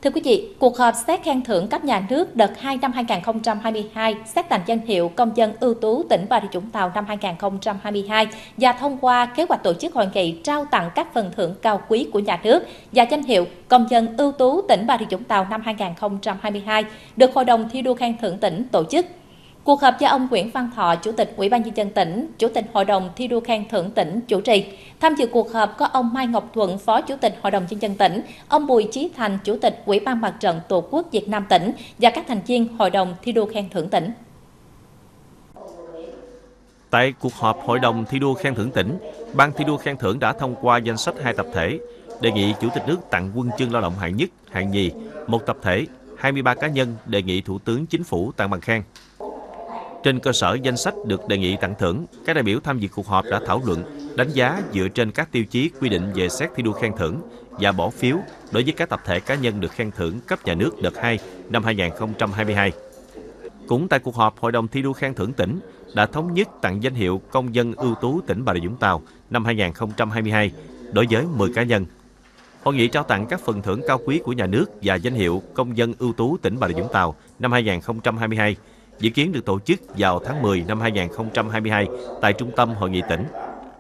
Thưa quý vị, cuộc họp xét khen thưởng cấp nhà nước đợt 2 năm 2022, xét tặng danh hiệu công dân ưu tú tỉnh Bà Rịa Vũng Tàu năm 2022 và thông qua kế hoạch tổ chức hội nghị trao tặng các phần thưởng cao quý của nhà nước và danh hiệu công dân ưu tú tỉnh Bà Rịa Vũng Tàu năm 2022 được Hội đồng thi đua khen thưởng tỉnh tổ chức. Cuộc họp do ông Nguyễn Văn Thọ, Chủ tịch Ủy ban Nhân dân tỉnh, Chủ tịch Hội đồng thi đua khen thưởng tỉnh chủ trì. Tham dự cuộc họp có ông Mai Ngọc Thuận, Phó Chủ tịch Hội đồng Nhân dân tỉnh, ông Bùi Chí Thành, Chủ tịch Ủy ban Mặt trận Tổ quốc Việt Nam tỉnh và các thành viên Hội đồng thi đua khen thưởng tỉnh. Tại cuộc họp Hội đồng thi đua khen thưởng tỉnh, Ban thi đua khen thưởng đã thông qua danh sách 2 tập thể, đề nghị Chủ tịch nước tặng huân chương lao động hạng nhất, hạng nhì, 1 tập thể, 23 cá nhân đề nghị Thủ tướng Chính phủ tặng bằng khen. Trên cơ sở danh sách được đề nghị tặng thưởng, các đại biểu tham dự cuộc họp đã thảo luận, đánh giá dựa trên các tiêu chí quy định về xét thi đua khen thưởng và bỏ phiếu đối với các tập thể cá nhân được khen thưởng cấp nhà nước đợt 2 năm 2022. Cũng tại cuộc họp, Hội đồng thi đua khen thưởng tỉnh đã thống nhất tặng danh hiệu công dân ưu tú tỉnh Bà Rịa Vũng Tàu năm 2022 đối với 10 cá nhân. Hội nghị trao tặng các phần thưởng cao quý của nhà nước và danh hiệu công dân ưu tú tỉnh Bà Rịa Vũng Tàu năm 2022 dự kiến được tổ chức vào tháng 10 năm 2022 tại Trung tâm Hội nghị tỉnh.